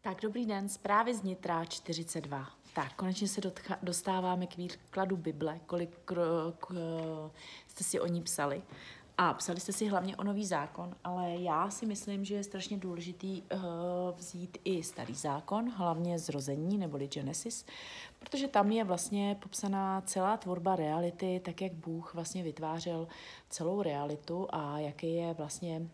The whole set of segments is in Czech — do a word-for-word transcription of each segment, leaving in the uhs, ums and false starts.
Tak, dobrý den, zprávy z Nitra čtyřicet dva. Tak, konečně se dotcha, dostáváme k výkladu Bible, kolik k, k, jste si o ní psali. A psali jste si hlavně o Nový zákon, ale já si myslím, že je strašně důležitý uh, vzít i Starý zákon, hlavně Zrození neboli Genesis, protože tam je vlastně popsaná celá tvorba reality, tak jak Bůh vlastně vytvářel celou realitu a jaký je vlastně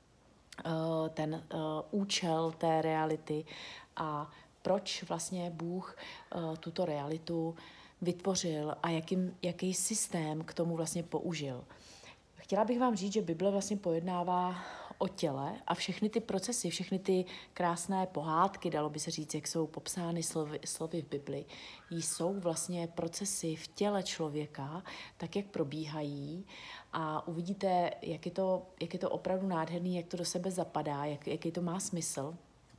ten uh, účel té reality a proč vlastně Bůh uh, tuto realitu vytvořil a jaký, jaký systém k tomu vlastně použil. Chtěla bych vám říct, že Bible vlastně pojednává o těle a všechny ty procesy, všechny ty krásné pohádky, dalo by se říct, jak jsou popsány slovy, slovy v Bibli, jsou vlastně procesy v těle člověka, tak jak probíhají a uvidíte, jak je to, jak je to opravdu nádherný, jak to do sebe zapadá, jak, jaký to má smysl.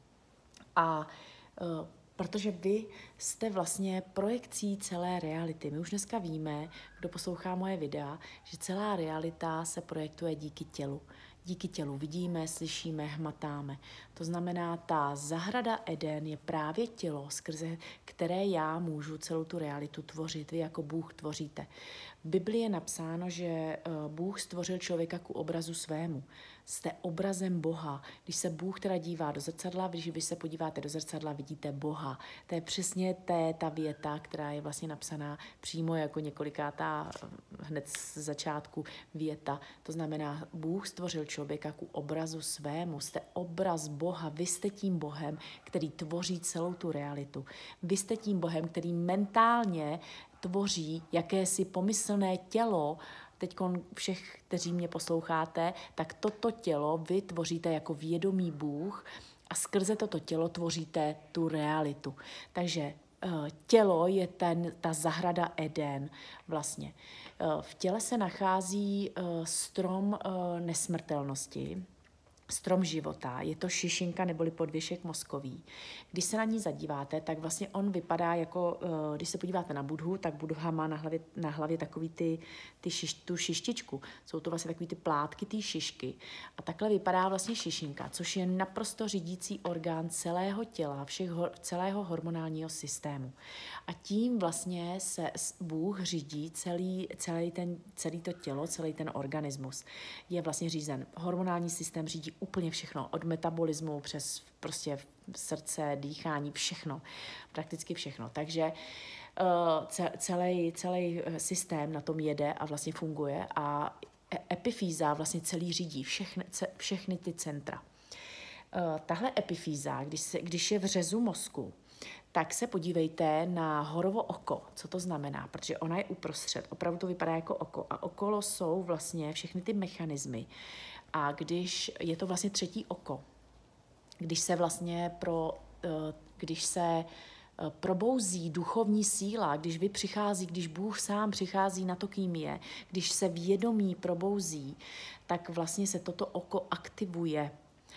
A uh, protože vy jste vlastně projekcí celé reality. My už dneska víme, kdo poslouchá moje videa, že celá realita se projektuje díky tělu. Díky tělu vidíme, slyšíme, hmatáme. To znamená, ta zahrada Eden je právě tělo, skrze které já můžu celou tu realitu tvořit. Vy jako Bůh tvoříte. V Biblii je napsáno, že Bůh stvořil člověka ku obrazu svému. Jste obrazem Boha. Když se Bůh teda dívá do zrcadla, když vy se podíváte do zrcadla, vidíte Boha. To je přesně té, ta věta, která je vlastně napsaná přímo jako několikátá hned z začátku věta. To znamená, Bůh stvořil člověka ku obrazu svému. Jste obraz Boha. Vy jste tím Bohem, který tvoří celou tu realitu. Vy jste tím Bohem, který mentálně tvoří jakési pomyslné tělo. Teď všech, kteří mě posloucháte, tak toto tělo vy tvoříte jako vědomý Bůh a skrze toto tělo tvoříte tu realitu. Takže tělo je ten, ta zahrada Eden vlastně. V těle se nachází strom nesmrtelnosti, strom života, je to šišinka neboli podvěšek mozkový. Když se na ní zadíváte, tak vlastně on vypadá jako, když se podíváte na Budhu, tak Buddha má na hlavě, na hlavě takový ty, ty šiš, tu šištičku. Jsou to vlastně takový ty plátky, ty šišky. A takhle vypadá vlastně šišinka, což je naprosto řídící orgán celého těla, všech, celého hormonálního systému. A tím vlastně se Bůh řídí celý, celý, ten, celý to tělo, celý ten organismus. Je vlastně řízen. Hormonální systém řídí úplně všechno, od metabolismu přes prostě srdce, dýchání, všechno, prakticky všechno. Takže uh, celý, celý systém na tom jede a vlastně funguje a epifýza vlastně celý řídí všechny, všechny ty centra. Uh, tahle epifýza, když, se, když je v řezu mozku, tak se podívejte na horovo oko, co to znamená, protože ona je uprostřed, opravdu to vypadá jako oko a okolo jsou vlastně všechny ty mechanismy. A když je to vlastně třetí oko, když se vlastně pro, když se probouzí duchovní síla, když vy přichází, když Bůh sám přichází na to, kým je, když se vědomí probouzí, tak vlastně se toto oko aktivuje.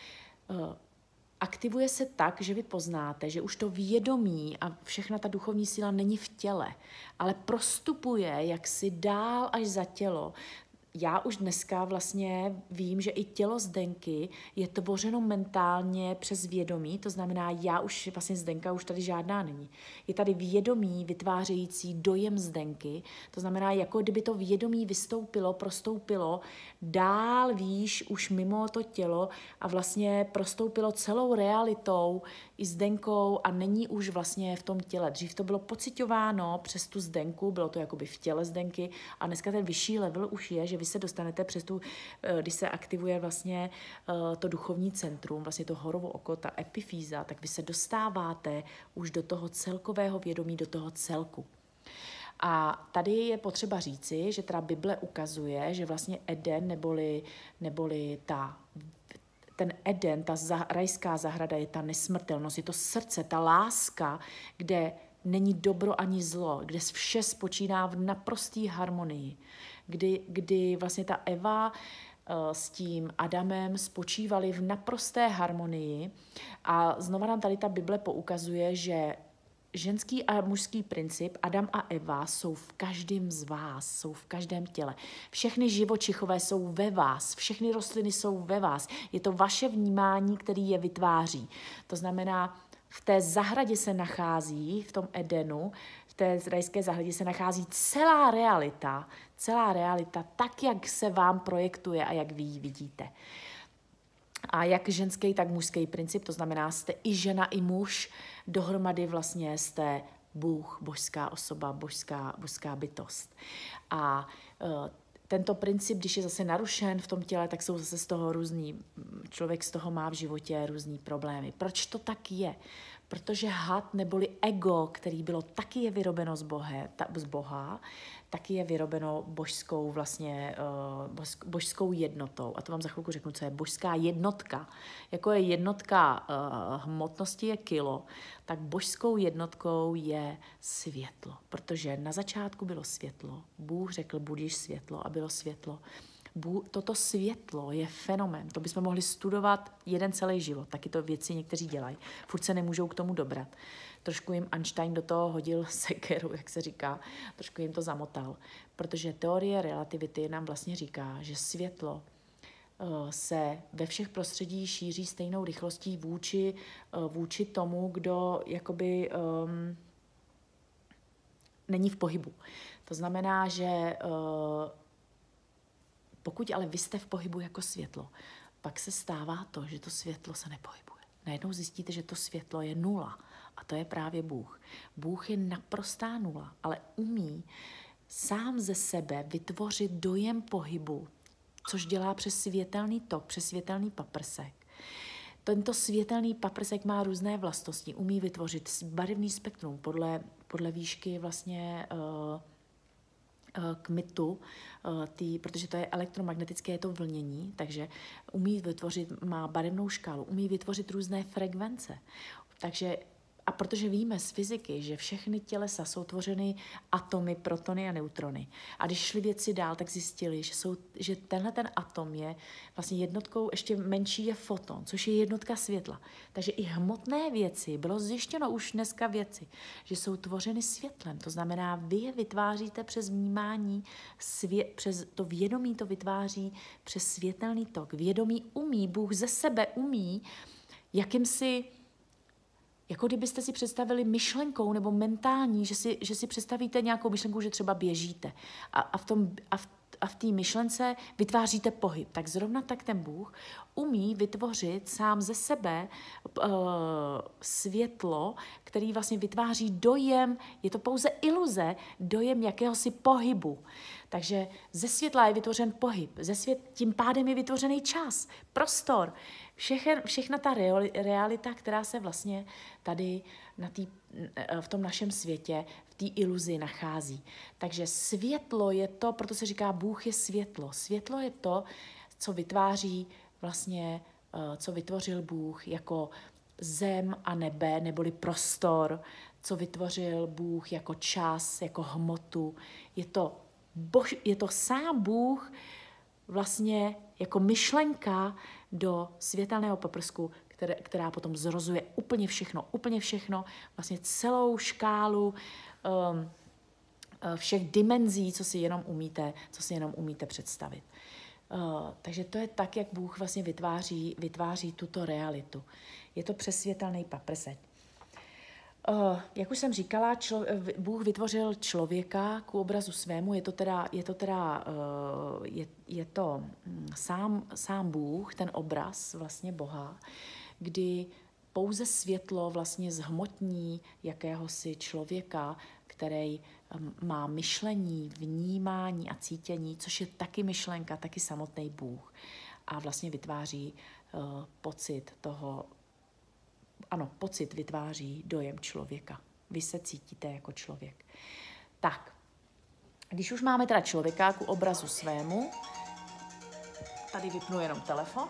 Aktivuje se tak, že vy poznáte, že už to vědomí a všechna ta duchovní síla není v těle, ale prostupuje jaksi dál až za tělo. Já už dneska vlastně vím, že i tělo Zdenky je tvořeno mentálně přes vědomí, to znamená, já už vlastně Zdenka už tady žádná není. Je tady vědomí vytvářející dojem Zdenky, to znamená, jako kdyby to vědomí vystoupilo, prostoupilo dál výš už mimo to tělo a vlastně prostoupilo celou realitou i Zdenkou a není už vlastně v tom těle. Dřív to bylo pocitováno přes tu Zdenku, bylo to jakoby v těle Zdenky a dneska ten vyšší level už je, že vy se dostanete přes tu, když se aktivuje vlastně to duchovní centrum, vlastně to horovo oko, ta epifýza, tak vy se dostáváte už do toho celkového vědomí, do toho celku. A tady je potřeba říci, že teda Bible ukazuje, že vlastně Eden neboli, neboli ta ten Eden, ta za, rajská zahrada je ta nesmrtelnost, je to srdce, ta láska, kde není dobro ani zlo, kde vše spočíná v naprosté harmonii, kdy, kdy vlastně ta Eva uh, s tím Adamem spočívali v naprosté harmonii a znova nám tady ta Bible poukazuje, že ženský a mužský princip, Adam a Eva, jsou v každém z vás, jsou v každém těle. Všechny živočichové jsou ve vás, všechny rostliny jsou ve vás. Je to vaše vnímání, který je vytváří. To znamená, v té zahradě se nachází, v tom Edenu, v té rajské zahradě se nachází celá realita, celá realita tak, jak se vám projektuje a jak vy ji vidíte. A jak ženský, tak mužský princip, to znamená, jste i žena, i muž, dohromady vlastně jste Bůh, božská osoba, božská, božská bytost. A uh, tento princip, když je zase narušen v tom těle, tak jsou zase z toho různý, člověk z toho má v životě různý problémy. Proč to tak je? Protože had neboli ego, který bylo taky je vyrobeno z, bohe, ta, z Boha, taky je vyrobeno božskou, vlastně, uh, božskou jednotou. A to vám za chvilku řeknu, co je božská jednotka. Jako je jednotka uh, hmotnosti je kilo, tak božskou jednotkou je světlo. Protože na začátku bylo světlo. Bůh řekl, budíš světlo a bylo světlo. Bůh, toto světlo je fenomén, to bychom mohli studovat jeden celý život, taky to věci někteří dělají, furt se nemůžou k tomu dobrat. Trošku jim Einstein do toho hodil sekeru, jak se říká, trošku jim to zamotal, protože teorie relativity nám vlastně říká, že světlo uh, se ve všech prostředí šíří stejnou rychlostí vůči, uh, vůči tomu, kdo jakoby um, není v pohybu. To znamená, že uh, pokud ale vy jste v pohybu jako světlo, pak se stává to, že to světlo se nepohybuje. Najednou zjistíte, že to světlo je nula a to je právě Bůh. Bůh je naprostá nula, ale umí sám ze sebe vytvořit dojem pohybu, což dělá přes světelný tok, přes světelný paprsek. Tento světelný paprsek má různé vlastnosti, umí vytvořit barevný spektrum podle, podle výšky vlastně uh, k mytu, tý, protože to je elektromagnetické, je to vlnění, takže umí vytvořit, má barevnou škálu, umí vytvořit různé frekvence. Takže, a protože víme z fyziky, že všechny tělesa jsou tvořeny atomy, protony a neutrony. A když šli věci dál, tak zjistili, že, jsou, že tenhle ten atom je vlastně jednotkou, ještě menší je foton, což je jednotka světla. Takže i hmotné věci, bylo zjištěno už dneska věci, že jsou tvořeny světlem. To znamená, vy je vytváříte přes vnímání, svě, přes to vědomí to vytváří přes světelný tok. Vědomí umí, Bůh ze sebe umí, jakýmsi jako kdybyste si představili myšlenkou nebo mentální, že si, že si představíte nějakou myšlenku, že třeba běžíte a, a v tom a v, a v té myšlence vytváříte pohyb. Tak zrovna tak ten Bůh umí vytvořit sám ze sebe uh, světlo, který vlastně vytváří dojem, je to pouze iluze, dojem jakéhosi pohybu. Takže ze světla je vytvořen pohyb, ze svět, tím pádem je vytvořený čas, prostor, všechen, všechna ta realita, která se vlastně tady na tý, v tom našem světě, v té iluzi nachází. Takže světlo je to, proto se říká, Bůh je světlo. Světlo je to, co vytváří vlastně, co vytvořil Bůh jako zem a nebe, neboli prostor, co vytvořil Bůh jako čas, jako hmotu. Je to Bož, je to sám Bůh vlastně jako myšlenka do světelného paprsku, které, která potom zrozuje úplně všechno, úplně všechno, vlastně celou škálu um, všech dimenzí, co si jenom umíte, co si jenom umíte představit. Uh, takže to je tak, jak Bůh vlastně vytváří, vytváří tuto realitu. Je to přes světelný paprsek. Uh, jak už jsem říkala, člo, Bůh vytvořil člověka k obrazu svému, je to teda, je to, teda, uh, je, je to um, sám, sám Bůh, ten obraz vlastně Boha, kdy pouze světlo vlastně zhmotní jakéhosi člověka, který um, má myšlení, vnímání a cítění, což je taky myšlenka, taky samotný Bůh. A vlastně vytváří uh, pocit toho, ano, pocit vytváří dojem člověka. Vy se cítíte jako člověk. Tak, když už máme teda člověka k obrazu svému, tady vypnu jenom telefon.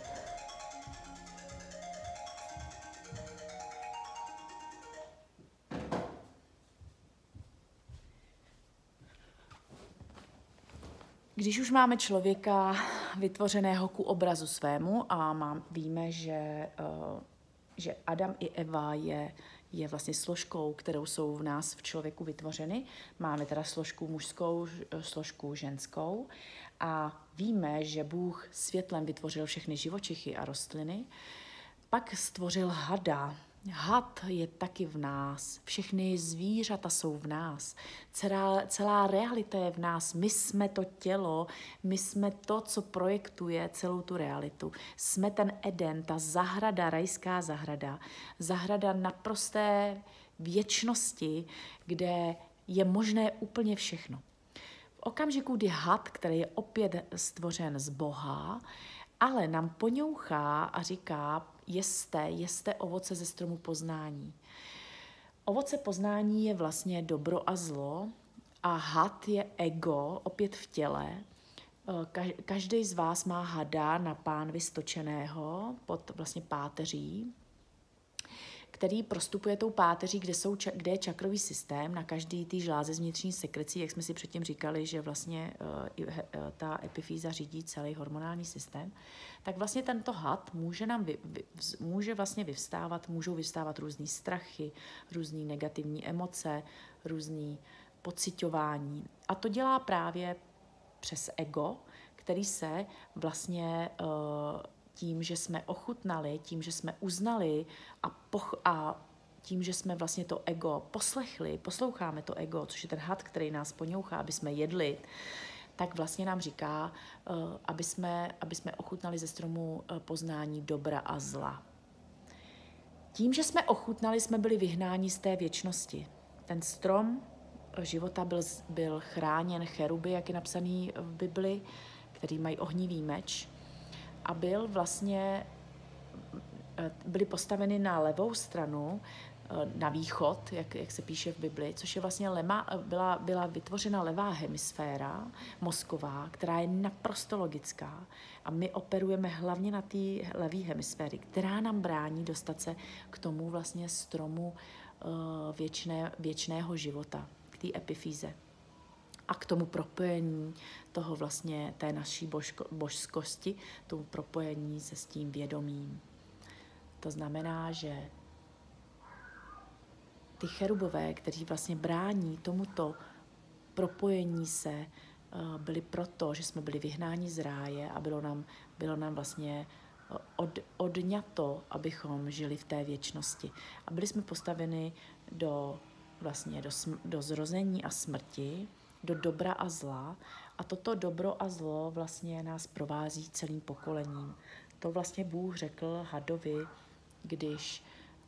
Když už máme člověka vytvořeného ku obrazu svému a mám, víme, že uh, že Adam i Eva je, je vlastně složkou, kterou jsou v nás v člověku vytvořeny. Máme teda složku mužskou, složku ženskou a víme, že Bůh světlem vytvořil všechny živočichy a rostliny, pak stvořil hada. Had je taky v nás, všechny zvířata jsou v nás, celá, celá realita je v nás, my jsme to tělo, my jsme to, co projektuje celou tu realitu. Jsme ten Eden, ta zahrada, rajská zahrada, zahrada naprosté věčnosti, kde je možné úplně všechno. V okamžiku, kdy had, který je opět stvořen z Boha, ale nám poňouchá a říká, jeste, jeste ovoce ze stromu poznání. Ovoce poznání je vlastně dobro a zlo a had je ego, opět v těle. Každý z vás má hada na pánvi stočeného pod vlastně páteří, který prostupuje tou páteří, kde, jsou, kde je čakrový systém na každý ty žláze z vnitřní sekrecí, jak jsme si předtím říkali, že vlastně uh, ta epifýza řídí celý hormonální systém, tak vlastně tento had může nám vy, vy, může vlastně vyvstávat, můžou vyvstávat různý strachy, různý negativní emoce, různý pociťování. A to dělá právě přes ego, který se vlastně uh, tím, že jsme ochutnali, tím, že jsme uznali a, poch- a tím, že jsme vlastně to ego poslechli, posloucháme to ego, což je ten had, který nás poňouchá, aby jsme jedli, tak vlastně nám říká, uh, aby, jsme, aby jsme ochutnali ze stromu uh, poznání dobra a zla. Tím, že jsme ochutnali, jsme byli vyhnáni z té věčnosti. Ten strom života byl, byl chráněn cheruby, jak je napsaný v Bibli, který mají ohnivý meč, a byl vlastně, byly postaveny na levou stranu, na východ, jak, jak se píše v Bibli, což je vlastně lema, byla, byla vytvořena levá hemisféra mozková, která je naprosto logická a my operujeme hlavně na té levé hemisféry, která nám brání dostat se k tomu vlastně stromu uh, věčné, věčného života, k té epifýze. A k tomu propojení toho vlastně, té naší božko, božskosti, tomu propojení se s tím vědomím. To znamená, že ty cherubové, kteří vlastně brání tomuto propojení se, byli proto, že jsme byli vyhnáni z ráje a bylo nám, bylo nám vlastně od, odňato, abychom žili v té věčnosti. A byli jsme postaveni do, vlastně do, do zrození a smrti, do dobra a zla. A toto dobro a zlo vlastně nás provází celým pokolením. To vlastně Bůh řekl hadovi, když,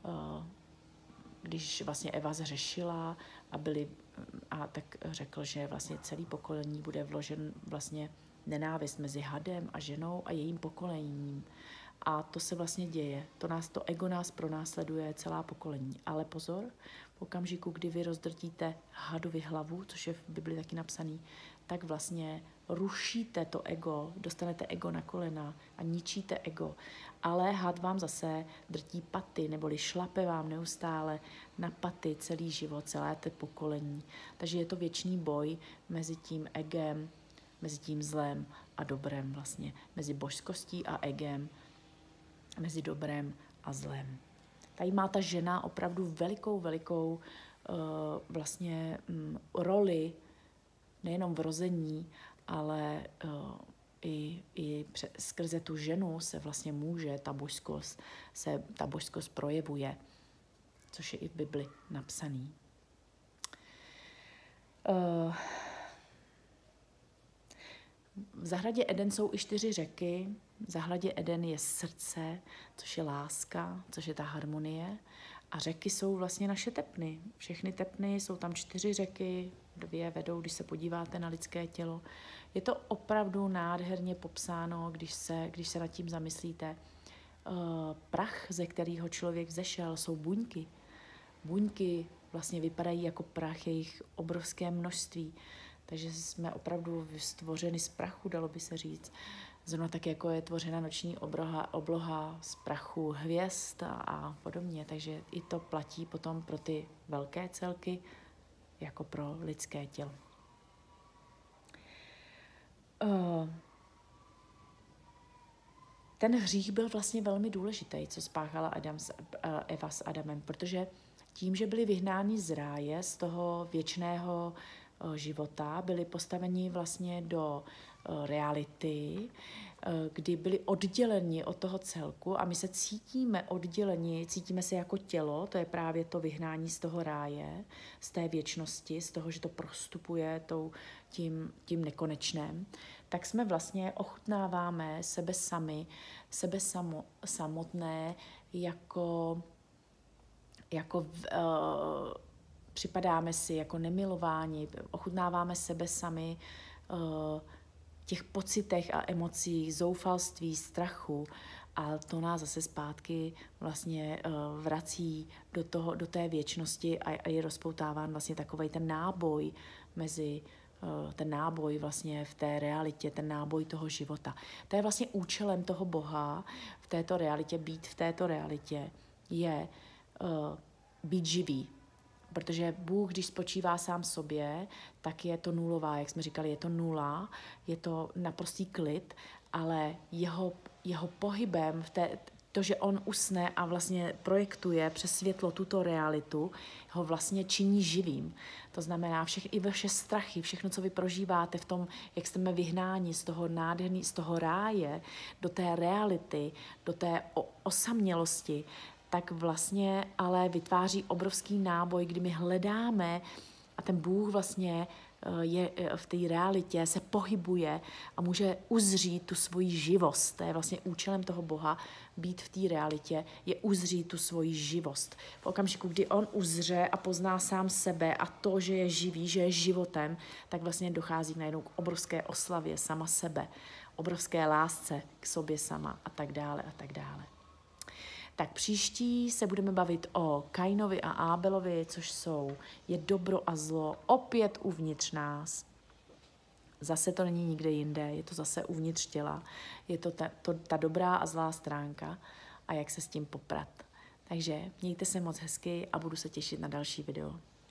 když vlastně Eva zřešila a, byli, a tak řekl, že vlastně celý pokolení bude vložen vlastně nenávist mezi hadem a ženou a jejím pokolením. A to se vlastně děje. To nás, to ego nás pronásleduje celá pokolení. Ale pozor, v okamžiku, kdy vy rozdrtíte hadovi hlavu, což je v Bibli taky napsaný, tak vlastně rušíte to ego, dostanete ego na kolena a ničíte ego. Ale had vám zase drtí paty, neboli šlape vám neustále na paty celý život, celé to pokolení. Takže je to věčný boj mezi tím egem, mezi tím zlem a dobrem vlastně, mezi božskostí a egem, mezi dobrem a zlem. Tady má ta žena opravdu velikou, velikou uh, vlastně um, roli, nejenom v rození, ale uh, i, i pře- skrze tu ženu se vlastně může, ta božskost, se ta božskost projevuje, což je i v Bibli napsaný. Uh, v zahradě Eden jsou i čtyři řeky. V zahradě Eden je srdce, což je láska, což je ta harmonie. A řeky jsou vlastně naše tepny. Všechny tepny, jsou tam čtyři řeky, dvě vedou, když se podíváte na lidské tělo. Je to opravdu nádherně popsáno, když se, když se nad tím zamyslíte. Uh, prach, ze kterého člověk vzešel, jsou buňky. Buňky vlastně vypadají jako prach, je jich obrovské množství. Takže jsme opravdu stvořeni z prachu, dalo by se říct. Zrovna tak, jako je tvořena noční obloha, obloha z prachu hvězd a, a podobně. Takže i to platí potom pro ty velké celky, jako pro lidské tělo. Uh, ten hřích byl vlastně velmi důležitý, co spáchala Adam s, Eva s Adamem, protože tím, že byli vyhnáni z ráje, z toho věčného života, byli postaveni vlastně do reality, kdy byli odděleni od toho celku a my se cítíme odděleni, cítíme se jako tělo, to je právě to vyhnání z toho ráje, z té věčnosti, z toho, že to prostupuje tou, tím, tím nekonečném, tak jsme vlastně ochutnáváme sebe sami, sebe samo, samotné jako, jako uh, připadáme si jako nemilováni, ochutnáváme sebe sami uh, těch pocitech a emocích, zoufalství, strachu a to nás zase zpátky vlastně uh, vrací do, toho, do té věčnosti a, a je rozpoutáván vlastně takovej ten náboj mezi uh, ten náboj vlastně v té realitě, ten náboj toho života. To je vlastně účelem toho Boha v této realitě, být v této realitě, je uh, být živý. Protože Bůh, když spočívá sám sobě, tak je to nulová, jak jsme říkali, je to nula, je to naprostý klid, ale jeho, jeho pohybem, v té, to, že on usne a vlastně projektuje přes světlo tuto realitu, ho vlastně činí živým. To znamená, všech, i vaše strachy, všechno, co vy prožíváte v tom, jak jste vyhnáni z toho nádherný, z toho ráje, do té reality, do té osamělosti, tak vlastně ale vytváří obrovský náboj, kdy my hledáme a ten Bůh vlastně je v té realitě, se pohybuje a může uzřít tu svoji živost. To je vlastně účelem toho Boha, být v té realitě, je uzřít tu svoji živost. V okamžiku, kdy on uzře a pozná sám sebe a to, že je živý, že je životem, tak vlastně dochází najednou k obrovské oslavě sama sebe, obrovské lásce k sobě sama a tak dále a tak dále. Tak příští se budeme bavit o Kainovi a Ábelovi, což jsou je dobro a zlo opět uvnitř nás. Zase to není nikde jinde, je to zase uvnitř těla. Je to ta, to, ta dobrá a zlá stránka a jak se s tím poprat. Takže mějte se moc hezky a budu se těšit na další video.